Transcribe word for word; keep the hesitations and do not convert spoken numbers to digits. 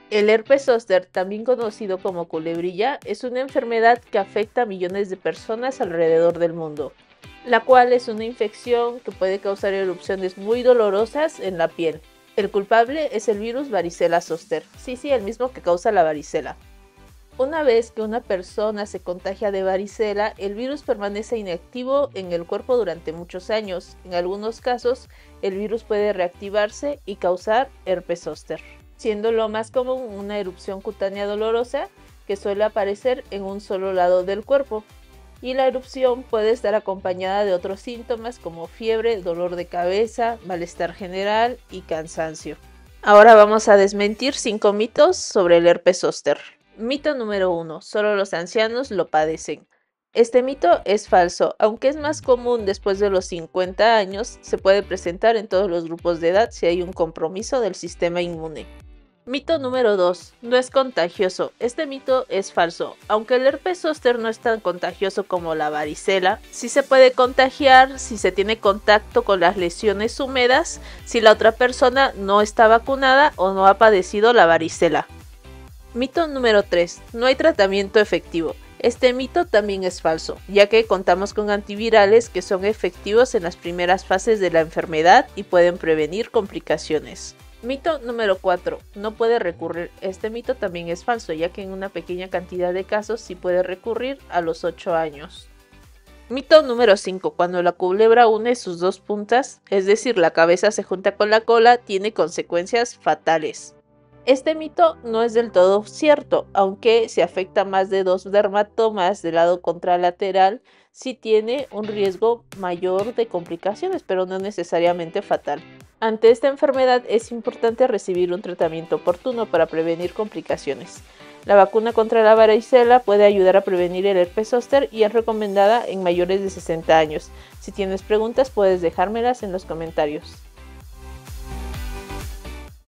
El herpes zóster, también conocido como culebrilla, es una enfermedad que afecta a millones de personas alrededor del mundo, la cual es una infección que puede causar erupciones muy dolorosas en la piel. El culpable es el virus varicela zóster, sí, sí, el mismo que causa la varicela. Una vez que una persona se contagia de varicela, el virus permanece inactivo en el cuerpo durante muchos años. En algunos casos, el virus puede reactivarse y causar herpes zóster, siendo lo más común una erupción cutánea dolorosa que suele aparecer en un solo lado del cuerpo. Y la erupción puede estar acompañada de otros síntomas como fiebre, dolor de cabeza, malestar general y cansancio. Ahora vamos a desmentir cinco mitos sobre el herpes zóster. Mito número uno. Solo los ancianos lo padecen. Este mito es falso, aunque es más común después de los cincuenta años, se puede presentar en todos los grupos de edad si hay un compromiso del sistema inmune. Mito número dos. No es contagioso. Este mito es falso. Aunque el herpes zóster no es tan contagioso como la varicela, sí se puede contagiar si se tiene contacto con las lesiones húmedas, si la otra persona no está vacunada o no ha padecido la varicela. Mito número tres. No hay tratamiento efectivo. Este mito también es falso, ya que contamos con antivirales que son efectivos en las primeras fases de la enfermedad y pueden prevenir complicaciones. Mito número cuatro. No puede recurrir. Este mito también es falso, ya que en una pequeña cantidad de casos sí puede recurrir a los ocho años. Mito número cinco. Cuando la culebra une sus dos puntas, es decir, la cabeza se junta con la cola, tiene consecuencias fatales. Este mito no es del todo cierto, aunque si afecta más de dos dermatomas del lado contralateral, sí tiene un riesgo mayor de complicaciones, pero no necesariamente fatal. Ante esta enfermedad es importante recibir un tratamiento oportuno para prevenir complicaciones. La vacuna contra la varicela puede ayudar a prevenir el herpes zóster y es recomendada en mayores de sesenta años. Si tienes preguntas puedes dejármelas en los comentarios.